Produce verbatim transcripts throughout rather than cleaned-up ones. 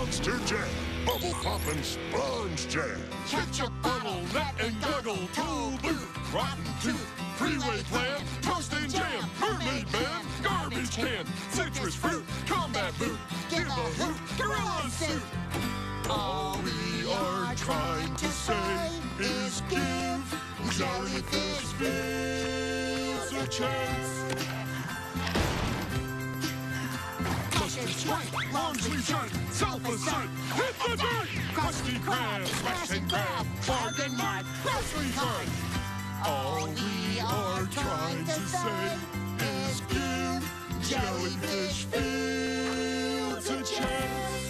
Monster Jam, bubble poppin' sponge jam. Ketchup, bottle, rat and goggle, toe boot, rotten tooth, freeway plan, toast and jam, mermaid man, garbage can, citrus fruit, combat boot, give a hoot, gorilla suit. All we are trying to say is give jellyfish fields a chance. Custard white, long sleeve shirt, self-assert, hit the dirt! Krusty Krab, smash and grab, bargain mart, grocery cart. All we are trying to say is give jellyfish fields a chance.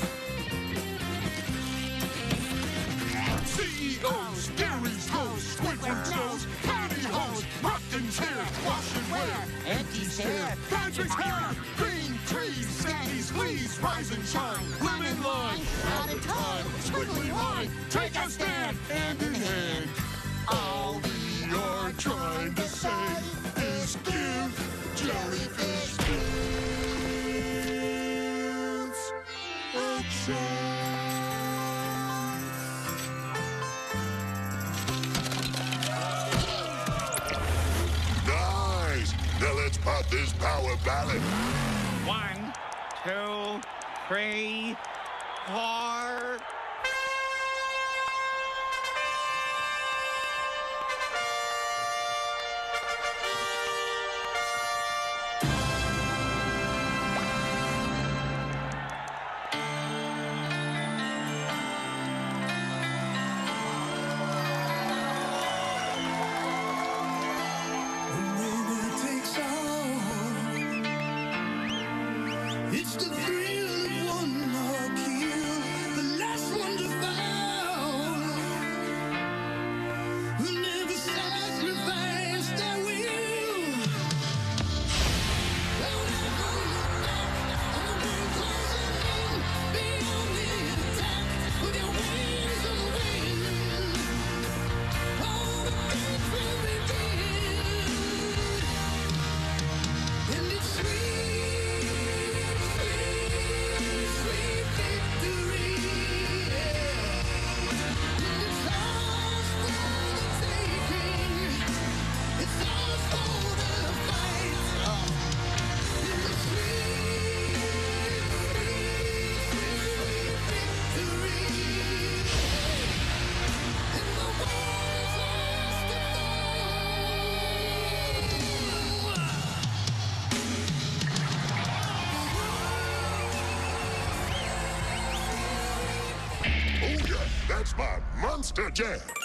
C E Os, Gary's host, Squidward knows, pantyhose, Ruffins hair, wash and wear, Auntie's hair, Patrick's hair, green trees, Sandy's fleas, rise and shine, lemon line, out of time, squiggly line, take a stand, hand in hand. All we are trying to say is give jellyfish fields a chance. Nice! Now let's pop this power ballad. One, two, three, four. It's the thrill of one more kill, the last one to fall. Who never sacrificed their will. Don't ever look back on the wind closing in. Be on the attack with your wings of wind. All the things will begin, and it's sweet. Oh yeah, that's my Monster Jam.